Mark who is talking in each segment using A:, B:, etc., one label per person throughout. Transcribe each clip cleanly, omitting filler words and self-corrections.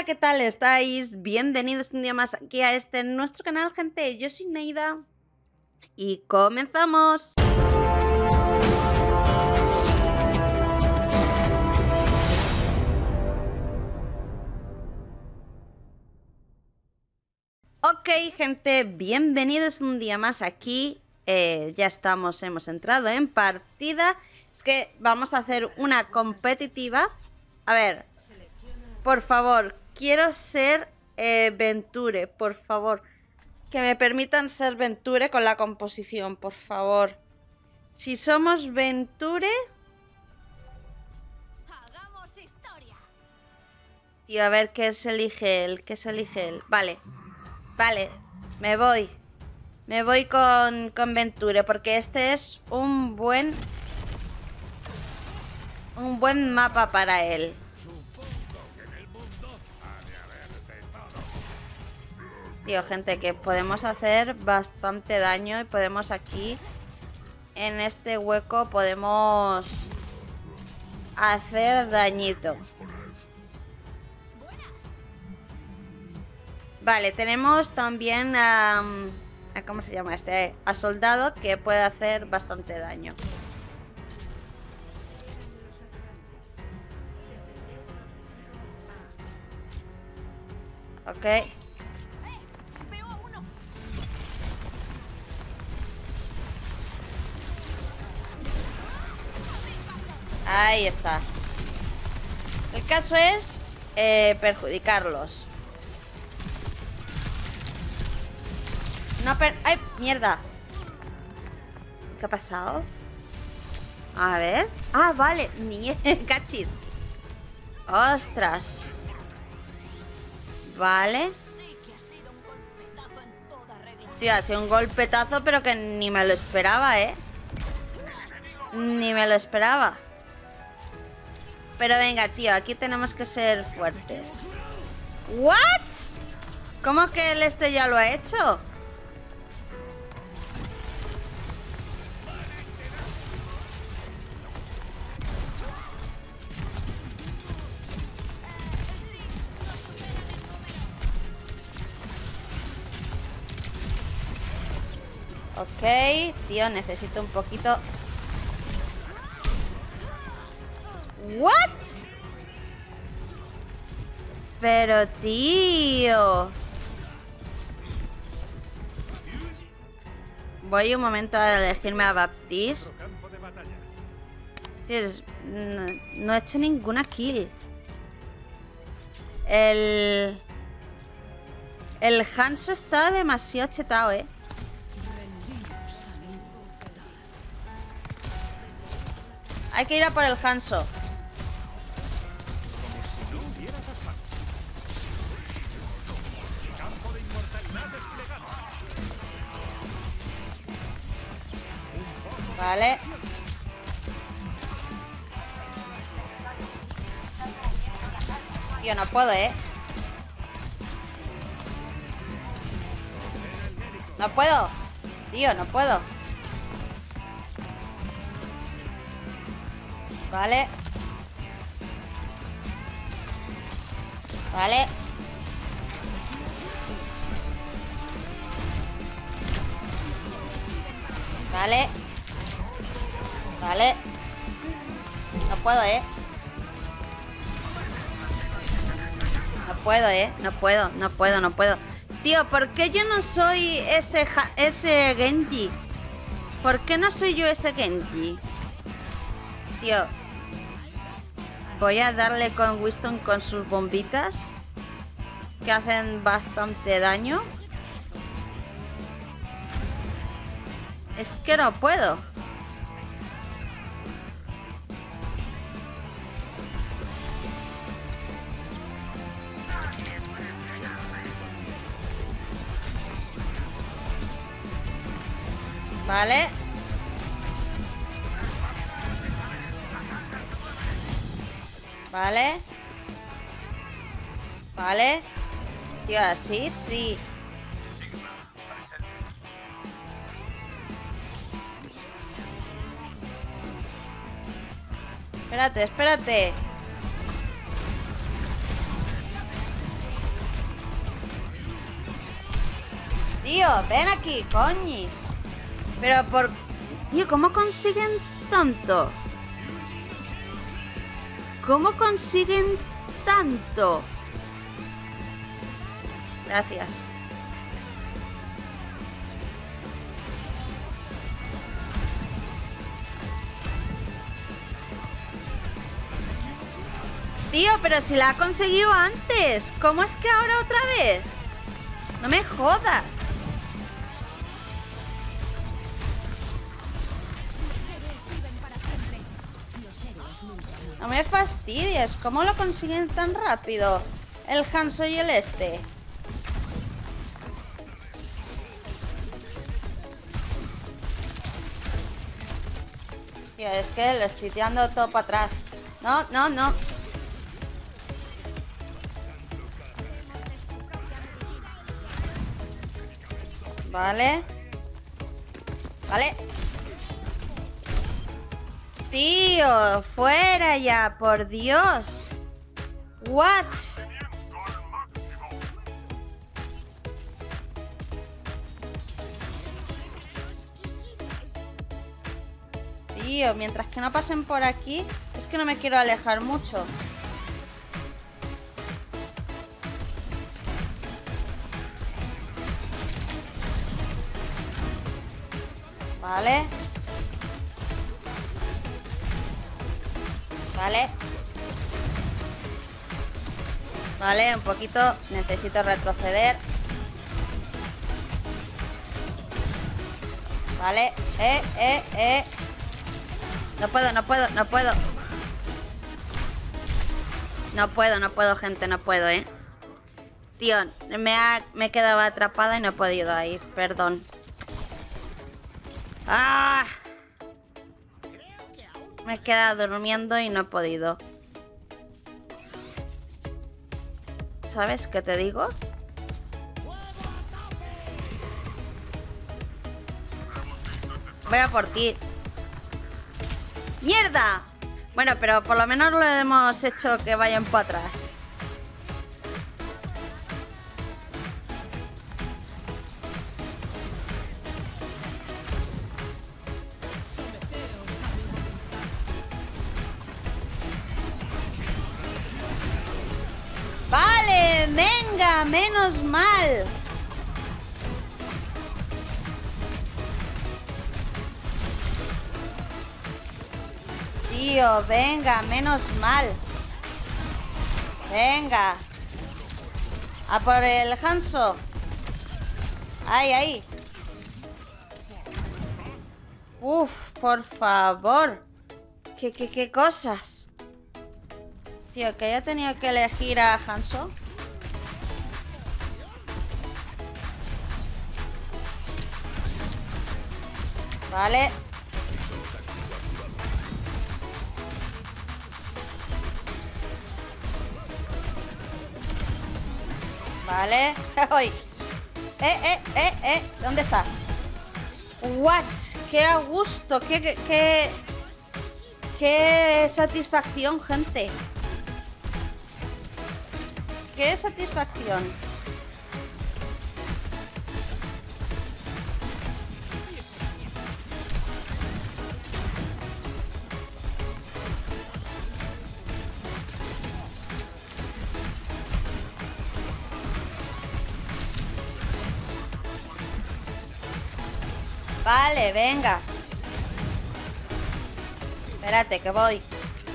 A: Hola, ¿qué tal estáis? Bienvenidos un día más aquí a nuestro canal, gente. Yo soy Neida y comenzamos. Ok, gente, bienvenidos un día más aquí. Ya estamos, hemos entrado en partida. Es que vamos a hacer una competitiva. A ver, por favor, quiero ser Venture, por favor. Que me permitan ser Venture con la composición, por favor. Si somos Venture...
B: Hagamos historia.
A: Tío, a ver qué se elige él, qué se elige él. Vale, vale, me voy. Me voy con Venture, porque este es un buen mapa para él. Tío, gente, que podemos hacer bastante daño y podemos aquí, en este hueco, podemos hacer dañito. Vale, tenemos también a... ¿cómo se llama este? A Soldado, que puede hacer bastante daño. Ok.
B: Veo a uno.
A: Ahí está. El caso es perjudicarlos. No, ¡ay, mierda! ¿Qué ha pasado? A ver. Ah, vale. Cachis. Ostras. Vale.
B: Sí que ha sido un golpetazo en toda regla.
A: Tío, ha sido un golpetazo, pero que ni me lo esperaba, ¿eh? Ni me lo esperaba. Pero venga, tío, aquí tenemos que ser fuertes. ¿What? ¿Cómo que el este ya lo ha hecho? Ok, tío, necesito un poquito... ¿What? Pero, tío... Voy un momento a elegirme a Baptiste. Tío, no he hecho ninguna kill. El Hanzo está demasiado chetado, ¿eh? Hay que ir a por el Hanzo. Vale. Tío, no puedo, ¿eh? No puedo. Tío, no puedo. Vale. Vale. Vale. Vale. No puedo, ¿eh? No puedo, ¿eh? No puedo, no puedo, no puedo. Tío, ¿por qué yo no soy ese Genji? ¿Por qué no soy yo ese Genji? Tío. Voy a darle con Winston con sus bombitas, que hacen bastante daño. Es que no puedo. Vale. Vale. Vale. Tío, así sí. Espérate, espérate. Tío, ven aquí, coñis. Pero por... Tío, ¿cómo consiguen tanto? ¿Cómo consiguen tanto? Gracias. Tío, pero si la ha conseguido antes. ¿Cómo es que ahora otra vez? No me jodas. No me fastidies. ¿Cómo lo consiguen tan rápido? El Hanzo y el este. Tío, es que lo estoy tirando todo para atrás. No, no, no. Vale. Vale. Tío, fuera ya, por Dios. What? Tío, mientras que no pasen por aquí, es que no me quiero alejar mucho. Vale. Vale. Vale, un poquito. Necesito retroceder. Vale. No puedo, no puedo, no puedo. No puedo, gente, no puedo, Tío, me he quedado atrapada y no he podido ir. Perdón. ¡Ah! Me he quedado durmiendo y no he podido. ¿Sabes qué te digo? Voy a por ti. ¡Mierda! Bueno, pero por lo menos lo hemos hecho que vayan para atrás. Vale, venga, menos mal. Tío, venga, menos mal. Venga. A por el Hanzo. Ahí, ahí. Uf, por favor. ¿Qué cosas? Tío, que haya tenido que elegir a Hanzo. Vale. Vale. ¡Uy! ¿Dónde está? What? ¡Qué a gusto! ¡Qué satisfacción, gente! ¡Qué satisfacción! Vale, venga. Espérate, que voy.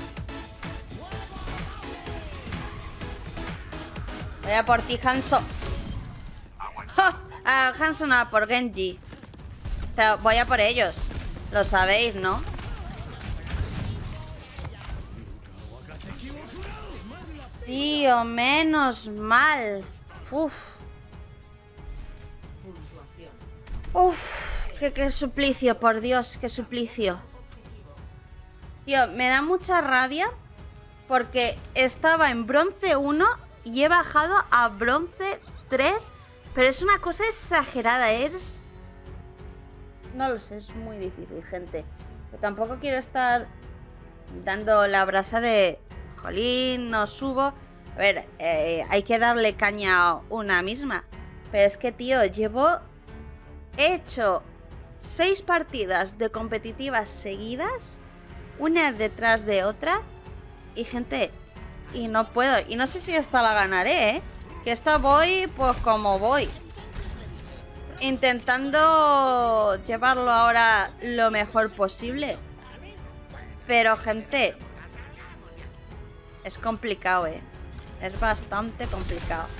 A: Voy a por ti, Hanzo. Hanzo no, por Genji. Pero voy a por ellos. Lo sabéis, ¿no? Tío, menos mal. Uf. Qué suplicio, por Dios, qué suplicio. Tío, me da mucha rabia porque estaba en bronce 1 y he bajado a bronce 3, pero es una cosa exagerada, no lo sé, es muy difícil, gente. Pero tampoco quiero estar dando la brasa de... Jolín, no subo. A ver, hay que darle caña a una misma. Pero es que, tío, llevo he hecho 6 partidas de competitivas seguidas, una detrás de otra. Y gente, y no puedo. Y no sé si esta la ganaré, ¿eh? Que esta voy pues como voy. Intentando llevarlo ahora lo mejor posible. Pero gente, es complicado, ¿eh? Es bastante complicado.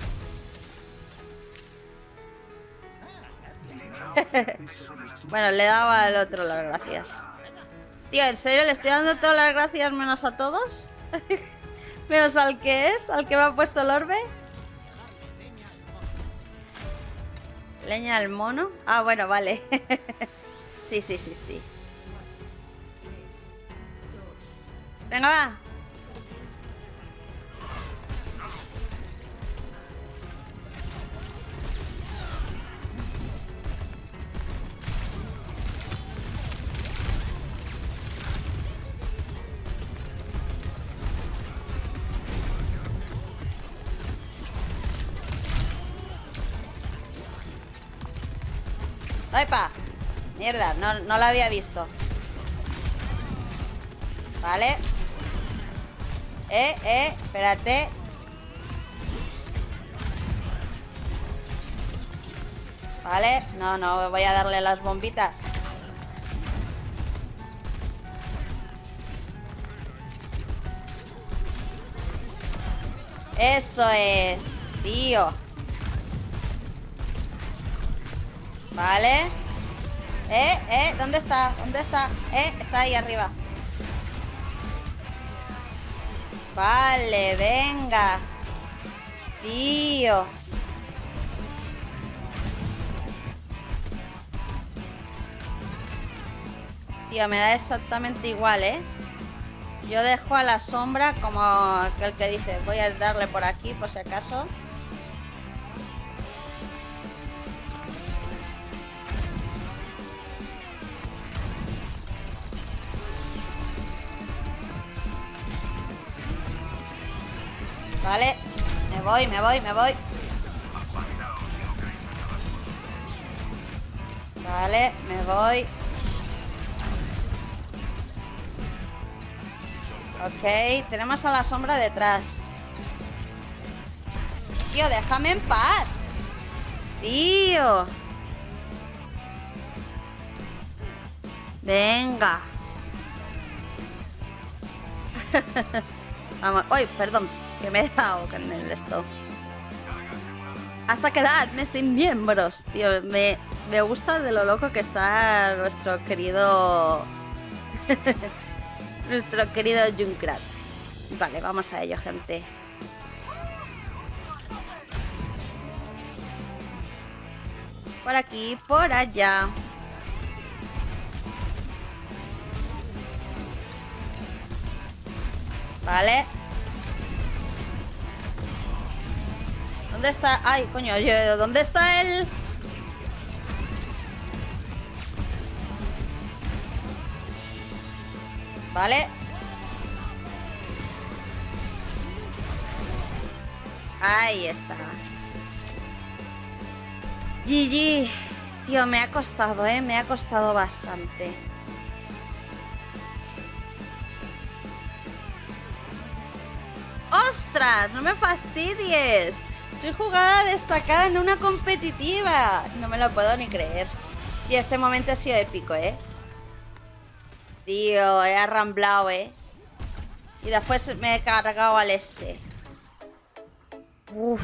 A: Bueno, le daba al otro las gracias. Tío, ¿en serio le estoy dando todas las gracias menos a todos? Menos al que es, al que me ha puesto el orbe. Leña al mono. Ah, bueno, vale. Sí. Venga, va. ¡Epa! Mierda, no la había visto. Vale. Espérate. Vale, no, voy a darle las bombitas. Eso es, tío. Vale. ¿Dónde está? ¿Dónde está? Está ahí arriba. Vale, venga. Tío. Tío, me da exactamente igual, ¿eh? Yo dejo a la sombra como aquel que dice, voy a darle por aquí por si acaso. Vale, me voy. Vale, me voy. Ok, tenemos a la sombra detrás. Tío, déjame en paz. Tío. Venga. Vamos. Uy, perdón. Que me he dado con el esto. Hasta quedarme sin miembros. Tío, me gusta de lo loco que está nuestro querido... nuestro querido Junkrat. Vale, vamos a ello, gente. Por aquí, por allá. Vale. ¿Dónde está? Ay, coño, ¿dónde está el...? Vale. Ahí está. GG. Tío, me ha costado, me ha costado bastante. ¡Ostras! ¡No me fastidies! Soy jugada destacada en una competitiva. No me lo puedo ni creer. Y este momento ha sido épico, Tío, he arramblado, Y después me he cargado al este. Uff.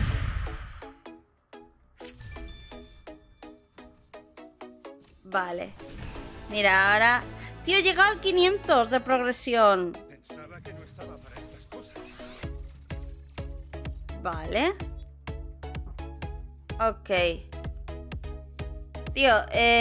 A: Vale. Mira, ahora... Tío, he llegado al 500 de progresión.
C: Pensaba que no estaba para estas cosas.
A: Vale. Ok. Tío,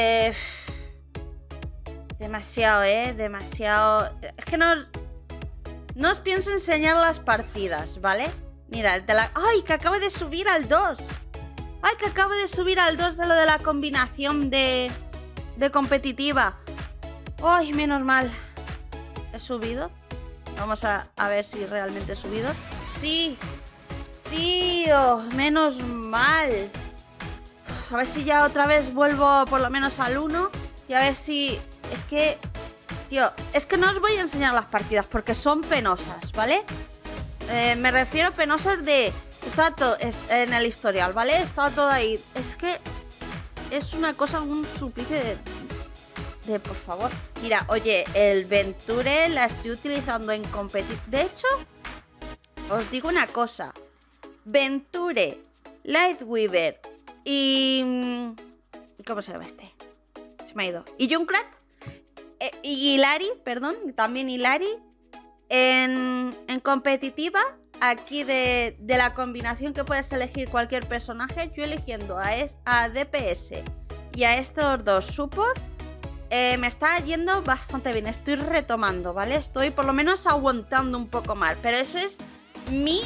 A: demasiado, demasiado. Es que no os pienso enseñar las partidas, ¿vale? Mira, el de la... ¡Ay, que acabo de subir al 2! ¡Ay, que acabo de subir al 2 de lo de la combinación de competitiva! ¡Ay, menos mal! ¿He subido? Vamos a ver si realmente he subido. ¡Sí! ¡Tío! ¡Menos mal! a ver si ya otra vez vuelvo por lo menos al 1. Y a ver si... Es que... Tío, es que no os voy a enseñar las partidas porque son penosas, ¿vale? Me refiero a penosas de... Está todo en el historial, ¿vale? Está todo ahí. Es que... Es una cosa, un suplicio de por favor. Mira, oye, el Venture la estoy utilizando en competición. De hecho, os digo una cosa. Venture, Lightweaver y... ¿Cómo se llama este? Se me ha ido. Y Junkrat. Y Hilary, perdón. También Hilary. En competitiva, aquí de la combinación que puedes elegir cualquier personaje, yo eligiendo a DPS y a estos dos support, me está yendo bastante bien. Estoy retomando, ¿vale? Estoy por lo menos aguantando un poco más. Pero eso es mi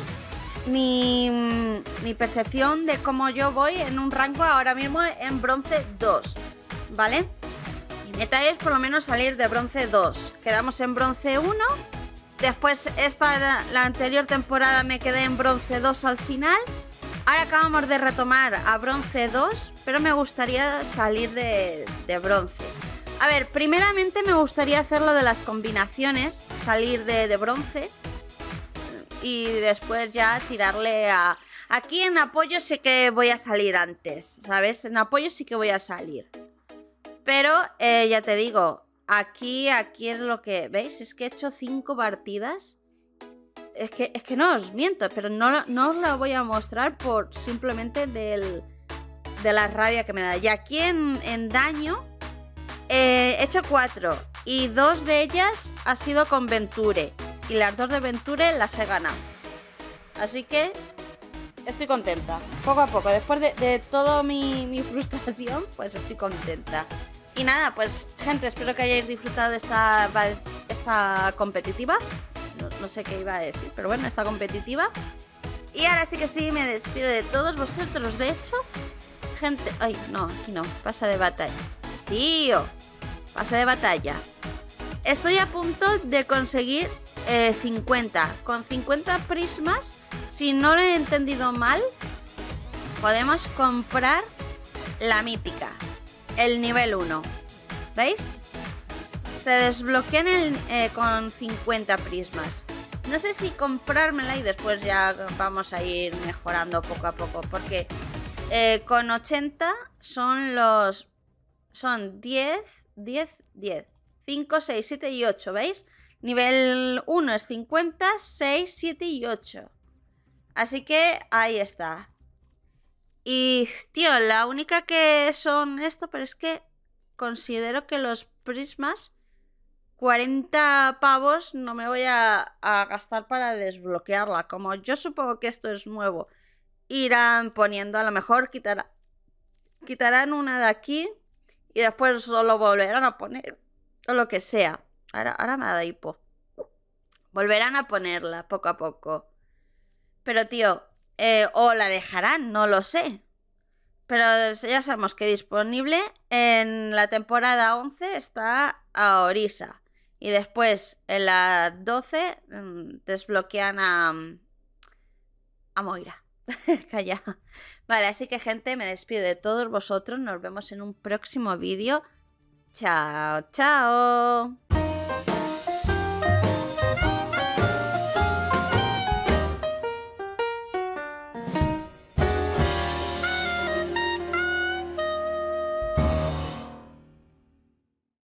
A: percepción de cómo yo voy en un rango ahora mismo en bronce 2, ¿vale? Mi meta es por lo menos salir de bronce 2. Quedamos en bronce 1. Después la anterior temporada me quedé en bronce 2 al final. Ahora acabamos de retomar a bronce 2, pero me gustaría salir de bronce. A ver, primeramente me gustaría hacer lo de las combinaciones, salir de bronce. Y después ya tirarle a... Aquí en apoyo sí que voy a salir antes, ¿sabes? En apoyo sí que voy a salir. Pero ya te digo, aquí es lo que... ¿Veis? Es que he hecho 5 partidas. Es que no os miento, pero no os lo voy a mostrar por simplemente de la rabia que me da. Y aquí en daño he hecho 4 y 2 de ellas ha sido con Venture. Y las 2 de Venture las he ganado. Así que estoy contenta. Poco a poco, después de toda mi frustración, pues estoy contenta. Y nada, pues gente, espero que hayáis disfrutado de esta competitiva. No sé qué iba a decir, pero bueno, esta competitiva. Y ahora sí que sí, me despido de todos vosotros. De hecho, gente... Ay, no, aquí no. Pasa de batalla. Tío, pasa de batalla. Estoy a punto de conseguir 50. Con 50 prismas, si no lo he entendido mal, podemos comprar la mítica, el nivel 1. ¿Veis? Se desbloquean con 50 prismas. No sé si comprármela y después ya vamos a ir mejorando poco a poco. Porque con 80 son 10, 5, 6, 7 y 8, ¿veis? Nivel 1 es 50, 6, 7 y 8. Así que ahí está. Y, tío, la única que son esto, pero es que considero que los prismas, 40 pavos no me voy a gastar para desbloquearla. Como yo supongo que esto es nuevo, irán poniendo, a lo mejor quitarán una de aquí y después solo volverán a poner, o lo que sea. Ahora me da hipo. Volverán a ponerla poco a poco. Pero tío, o la dejarán, no lo sé. Pero ya sabemos que disponible en la temporada 11 está a Orisa. Y después en la 12 desbloquean a Moira. Calla. Vale, así que gente, me despido de todos vosotros. Nos vemos en un próximo vídeo. Chao, chao.